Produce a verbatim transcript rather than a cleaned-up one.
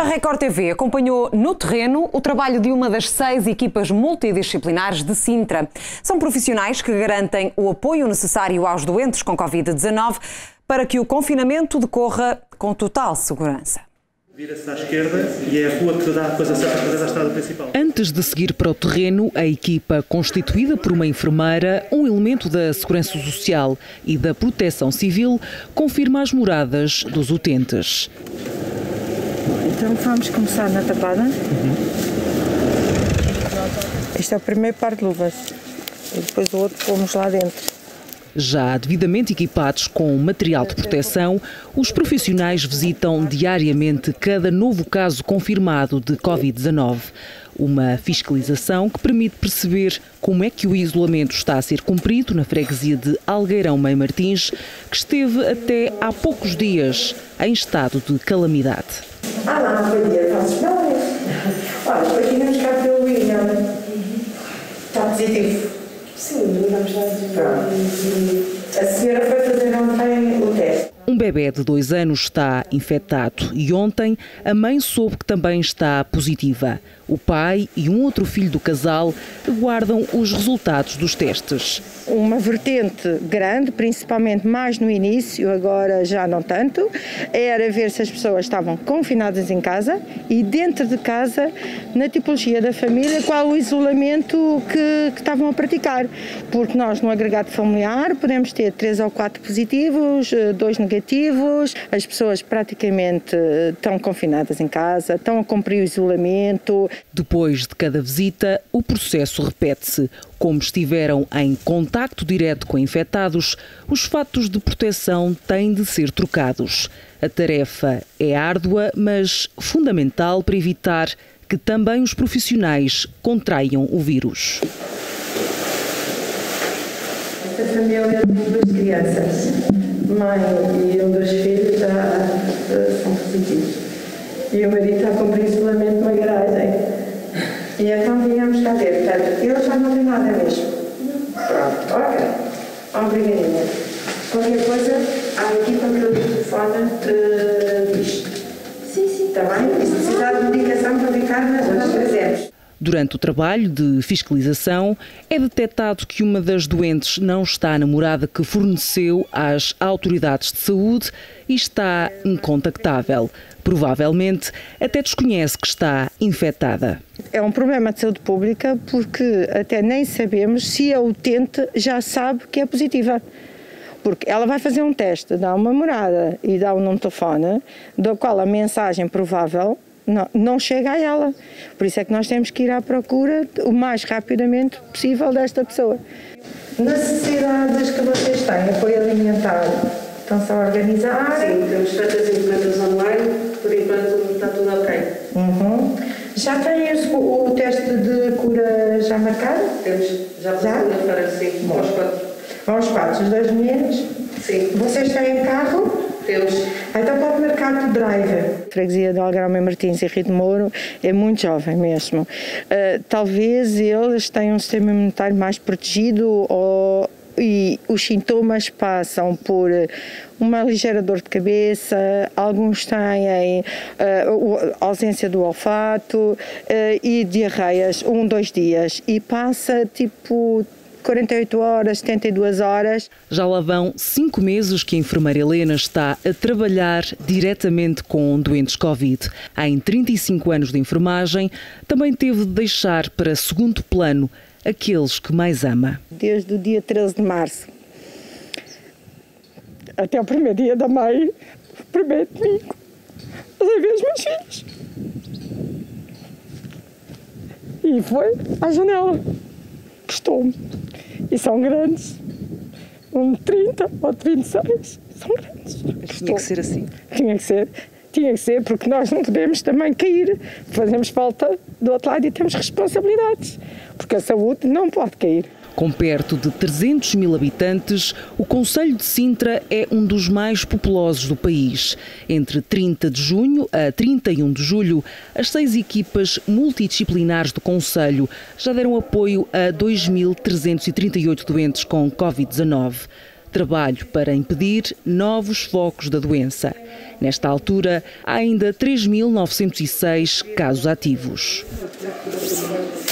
A Record T V acompanhou no terreno o trabalho de uma das seis equipas multidisciplinares de Sintra. São profissionais que garantem o apoio necessário aos doentes com Covid dezanove para que o confinamento decorra com total segurança. Vira-se à esquerda e é a rua que dá a coisa certa para fazer a estrada principal. Antes de seguir para o terreno, a equipa, constituída por uma enfermeira, um elemento da Segurança Social e da Proteção Civil, confirma as moradas dos utentes. Então vamos começar na tapada. Uhum. Este é o primeiro par de luvas e depois o outro pomos lá dentro. Já devidamente equipados com material de proteção, os profissionais visitam diariamente cada novo caso confirmado de Covid dezanove. Uma fiscalização que permite perceber como é que o isolamento está a ser cumprido na freguesia de Algueirão Meio Martins, que esteve até há poucos dias em estado de calamidade. Ah, não, bom dia, fazes bem. Olha, aqui vamos cá pelo William. Está positivo? Sim, vamos lá dizer. A senhora foi fazer ontem o teste. Um bebê de dois anos está infectado e ontem a mãe soube que também está positiva. O pai e um outro filho do casal aguardam os resultados dos testes. Uma vertente grande, principalmente mais no início, agora já não tanto, era ver se as pessoas estavam confinadas em casa e dentro de casa, na tipologia da família, qual o isolamento que, que estavam a praticar. Porque nós no agregado familiar podemos ter três ou quatro positivos, dois negativos, as pessoas praticamente estão confinadas em casa, estão a cumprir o isolamento. Depois de cada visita, o processo repete-se. Como estiveram em contacto direto com infectados, os fatos de proteção têm de ser trocados. A tarefa é árdua, mas fundamental para evitar que também os profissionais contraiam o vírus. Esta família tem duas crianças, mãe e um dos filhos já são positivos. E o marido está a cumprir isolamento numa garagem. E então vínhamos cá ver, portanto, ele já não tem nada mesmo. Pronto, ok. Obrigadinha. Qualquer coisa, há a equipa que eu telefone uh, diz. Sim, sim. Está bem? E se precisar de medicação para ficar, nós trazemos. Durante o trabalho de fiscalização, é detectado que uma das doentes não está na morada que forneceu às autoridades de saúde e está incontactável. Provavelmente até desconhece que está infectada. É um problema de saúde pública porque até nem sabemos se a utente já sabe que é positiva. Porque ela vai fazer um teste, dá uma morada e dá um número de telefone, do qual a mensagem provável Não, não chega a ela. Por isso é que nós temos que ir à procura o mais rapidamente possível desta pessoa. Necessidades que vocês têm, apoio alimentar, estão-se a organizar? Sim, temos tantas encomendas online, por enquanto está tudo ok. Uhum. Já têm o, o teste de cura já marcado? Temos, já para segunda-feira, sim, aos quatro. Aos quatro, os dois meninos? Sim. Vocês têm carro? Temos. Então pode marcar o driver. A freguesia de Algueirão Meio Martins e Rio de Moro é muito jovem mesmo. Uh, talvez eles tenham um sistema imunitário mais protegido ou, e os sintomas passam por uma ligeira dor de cabeça, alguns têm uh, ausência do olfato uh, e diarreias um, dois dias e passa tipo quarenta e oito horas, setenta e duas horas. Já lá vão cinco meses que a enfermeira Helena está a trabalhar diretamente com doentes Covid. Em trinta e cinco anos de enfermagem, também teve de deixar para segundo plano aqueles que mais ama. Desde o dia treze de março até o primeiro dia da mãe, o primeiro domingo, a ver os meus filhos. E foi à janela. Gostou-me. E são grandes. Um de trinta, outro de vinte e seis. São grandes. Tinha que ser assim. Tinha que ser. Tinha que ser, porque nós não podemos também cair. Fazemos falta do outro lado e temos responsabilidades. Porque a saúde não pode cair. Com perto de trezentos mil habitantes, o concelho de Sintra é um dos mais populosos do país. Entre trinta de junho a trinta e um de julho, as seis equipas multidisciplinares do concelho já deram apoio a dois mil trezentos e trinta e oito doentes com Covid dezanove. trabalho para impedir novos focos da doença. Nesta altura, há ainda três mil novecentos e seis casos ativos.